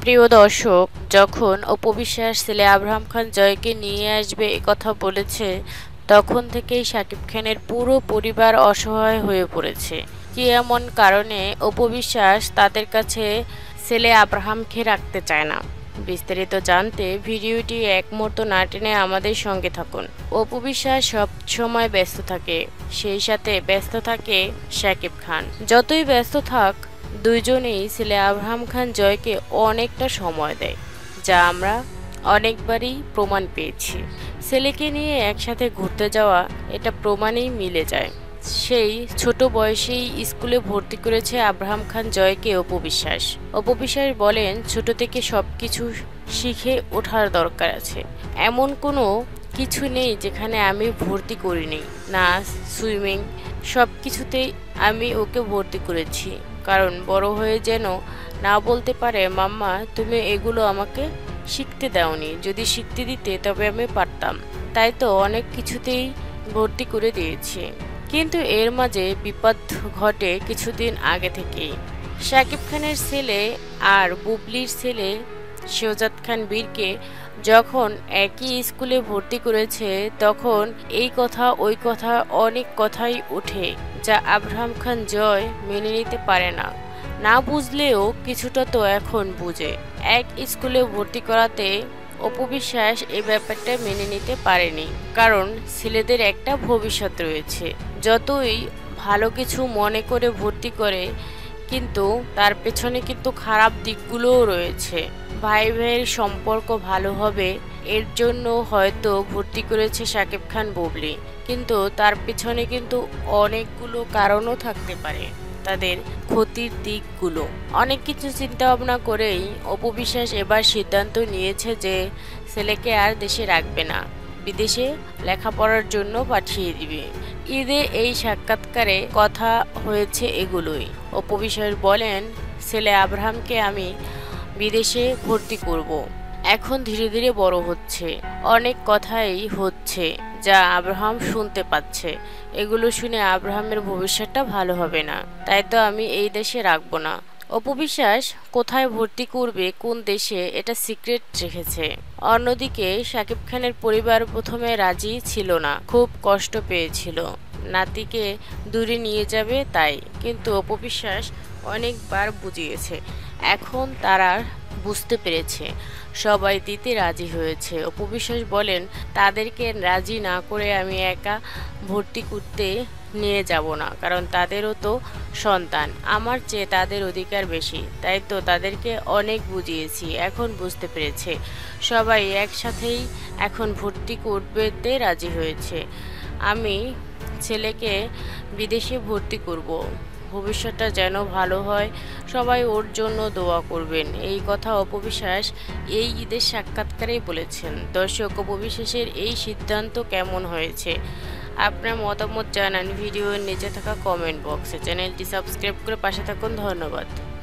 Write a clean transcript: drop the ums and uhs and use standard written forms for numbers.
প্রিয় দর্শক, যখন অপু বিশ্বাস ছেলে আব্রাহাম খান জয়কে নিয়ে আসবে একথা বলেছে, তখন থেকেই শাকিব খানের পুরো পরিবার অসহায় হয়ে পড়েছে। কি এমন কারণে অপু বিশ্বাস তাদের কাছে ছেলে আব্রাহামকে রাখতে চায় না? বিস্তারিত জানতে ভিডিওটি এক মুহূর্ত না টেনে আমাদের সঙ্গে থাকুন। অপু বিশ্বাস সব সময় ব্যস্ত থাকে, সেই সাথে ব্যস্ত থাকে শাকিব খান। যতই ব্যস্ত থাক, দুইজনেই ছেলে আব্রাহাম খান জয়কে অনেকটা সময় দেয়, যা আমরা অনেকবারই প্রমাণ পেয়েছি। ছেলেকে নিয়ে একসাথে ঘুরতে যাওয়া, এটা প্রমাণেই মিলে যায়। সেই ছোট বয়সেই স্কুলে ভর্তি করেছে আব্রাহাম খান জয়কে অপু বিশ্বাস। অপু বিশ্বাস বলেন, ছোট থেকে সব কিছু শিখে ওঠার দরকার আছে। এমন কোনো কিছু নেই যেখানে আমি ভর্তি করিনি। নাচ, সুইমিং, সব কিছুতেই আমি ওকে ভর্তি করেছি, কারণ বড় হয়ে যেন না বলতে পারে, মাম্মা তুমি এগুলো আমাকে শিখতে দাওনি, যদি শিখতে দিতে তবে আমি পারতাম। তাই তো অনেক কিছুতেই ভর্তি করে দিয়েছি। কিন্তু এর মাঝে বিপদ ঘটে কিছুদিন আগে থেকেই। শাকিব খানের ছেলে আর বুবলির ছেলে শেহজাদ খান বীরকে যখন একই স্কুলে ভর্তি করেছে, তখন এই কথা ওই কথা অনেক কথাই ওঠে, যা আব্রাহাম খান জয় মেনে নিতে পারে না। না বুঝলেও কিছুটা তো এখন বুঝে। এক স্কুলে ভর্তি করাতে অপু বিশ্বাস এই ব্যাপারটা মেনে নিতে পারেনি, কারণ ছেলেদের একটা ভবিষ্যৎ রয়েছে। যতই ভালো কিছু মনে করে ভর্তি করে, কিন্তু তার পেছনে কিন্তু খারাপ দিকগুলোও রয়েছে। ভাই ভাইয়ের সম্পর্ক ভালো হবে এর জন্য হয়তো ভর্তি করেছে শাকিব খান বুবলি, কিন্তু তার পেছনে কিন্তু অনেকগুলো কারণও থাকতে পারে, তাদের ক্ষতির দিকগুলো। অনেক কিছু চিন্তা ভাবনা করেই অপু বিশ্বাস এবার সিদ্ধান্ত নিয়েছে যে ছেলেকে আর দেশে রাখবে না, বিদেশে লেখাপড়ার জন্য পাঠিয়ে দিবে। ঈদে এই সাক্ষাৎকারে কথা হয়েছে এগুলোই। অপু বিশ্বাস বলেন, ছেলে আব্রাহামকে আমি বিদেশে ভর্তি করব। এখন ধীরে ধীরে বড় হচ্ছে, অনেক কথাই হচ্ছে যা আব্রাহাম শুনতে পাচ্ছে। এগুলো শুনে আব্রাহামের ভবিষ্যৎটা ভালো হবে না, তাই তো আমি এই দেশে রাখবো না। অপু বিশ্বাস কোথায় ভর্তি করবে, কোন দেশে, এটা সিক্রেট রেখেছে। অন্যদিকে শাকিব খানের পরিবার প্রথমে রাজি ছিল না, খুব কষ্ট পেয়েছিল নাতিকে দূরে নিয়ে যাবে তাই, কিন্তু অপু বিশ্বাস অনেকবার বুঝিয়েছে। এখন তারা বুঝতে পেরেছে, সবাই দিতে রাজি হয়েছে। অপু বিশ্বাস বলেন, তাদেরকে রাজি না করে আমি একা ভর্তি করতে নিয়ে যাব না, কারণ তাদেরও তো সন্তান, আমার চেয়ে তাদের অধিকার বেশি। তাই তো তাদেরকে অনেক বুঝিয়েছি, এখন বুঝতে পেরেছে। সবাই একসাথেই এখন ভর্তি করতে রাজি হয়েছে। আমি ছেলেকে বিদেশে ভর্তি করব, ভবিষ্যৎটা যেন ভালো হয়, সবাই ওর জন্য দোয়া করবেন। এই কথা অপু বিশ্বাস এই ঈদের সাক্ষাৎকারেই বলেছেন। দর্শক, অপু বিশ্বাসের এই সিদ্ধান্ত কেমন হয়েছে আপনার মতামত জানান ভিডিওর নিচে থাকা কমেন্ট বক্সে। চ্যানেলটি সাবস্ক্রাইব করে পাশে থাকুন। ধন্যবাদ।